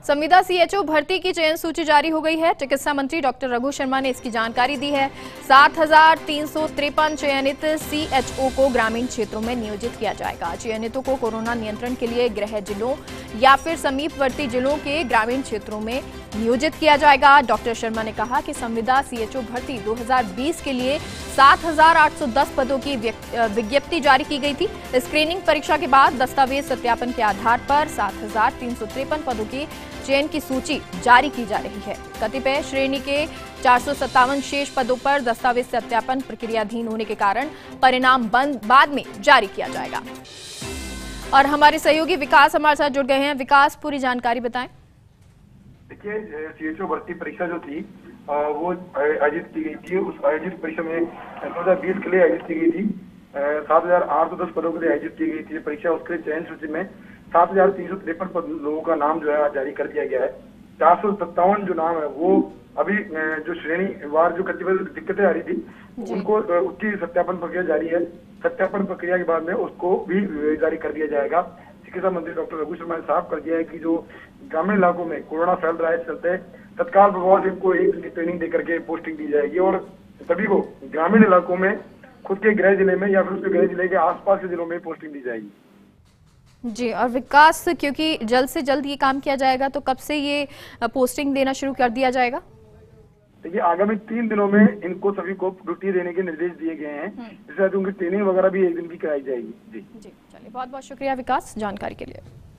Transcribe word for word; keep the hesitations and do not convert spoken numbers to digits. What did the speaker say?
संविदा सीएचओ भर्ती की चयन सूची जारी हो गई है। चिकित्सा मंत्री डॉक्टर रघु शर्मा ने इसकी जानकारी दी है। सात हजार तीन सौ तिरपन चयनित सीएचओ को ग्रामीण क्षेत्रों में नियोजित किया जाएगा। चयनितों को कोरोना नियंत्रण के लिए गृह जिलों या फिर समीपवर्ती जिलों के ग्रामीण क्षेत्रों में नियोजित किया जाएगा। डॉक्टर शर्मा ने कहा कि संविदा सीएचओ भर्ती दो हज़ार बीस के लिए सात हजार आठ सौ दस पदों की विज्ञप्ति जारी की गई थी। स्क्रीनिंग परीक्षा के बाद दस्तावेज सत्यापन के आधार पर सात हजार तीन सौ तिरपन पदों की चयन की सूची जारी की जा रही है। कतिपय श्रेणी के चार सौ सत्तावन शेष पदों पर दस्तावेज सत्यापन प्रक्रियाधीन होने के कारण परिणाम बाद में जारी किया जाएगा। और हमारे सहयोगी विकास हमारे साथ जुड़ गए हैं। विकास, पूरी जानकारी बताएं। देखिए, सीएचओ भर्ती परीक्षा जो थी वो आयोजित की गई थी। उस आयोजित परीक्षा में दो हजार बीस के लिए आयोजित की गई थी। सात हजार आठ सौ दस पदों के लिए आयोजित की गई थी परीक्षा। उसके चयन सूची में सात हजार तीन सौ तिरपन पद लोगों का नाम जो है जारी कर दिया गया है। चार सौ सत्तावन जो नाम है वो अभी जो श्रेणी वार जो कतिपय दिक्कतें आ रही थी उनको उसकी सत्यापन प्रक्रिया जारी है। सत्यापन प्रक्रिया के बाद में उसको भी जारी कर दिया जाएगा। चिकित्सा मंत्री डॉक्टर रघु शर्मा ने साफ कर दिया है कि जो ग्रामीण इलाकों में कोरोना फैल रहा है, इस चलते तत्काल प्रभाव से इनको एक दिन की ट्रेनिंग देकर के पोस्टिंग दी जाएगी और सभी को ग्रामीण इलाकों में खुद के गृह जिले में या फिर उसके गृह जिले के आसपास के जिलों में पोस्टिंग दी जाएगी। जी, और विकास, क्योंकि जल्द से जल्द ये काम किया जाएगा तो कब से ये पोस्टिंग देना शुरू कर दिया जाएगा? देखिए, आगामी तीन दिनों में इनको सभी को ड्यूटी देने के निर्देश दिए गए हैं। इसके साथ उनकी ट्रेनिंग वगैरह भी एक दिन की कराई जाएगी। जी जी, चलिए, बहुत बहुत शुक्रिया विकास जानकारी के लिए।